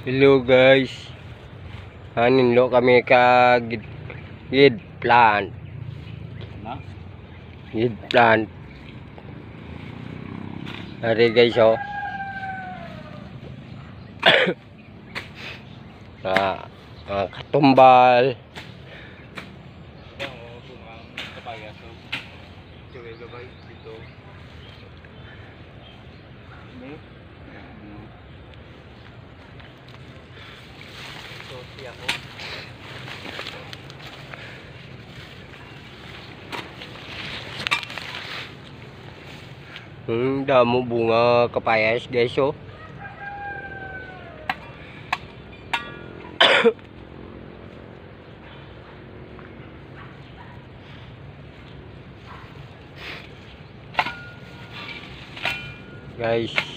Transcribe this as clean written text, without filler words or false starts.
Hello guys. Hanin kami ka gid plant. Na? Gid plant. Hari guys oh. Katumbal. Damo bunga kapayas guys oh. Guys.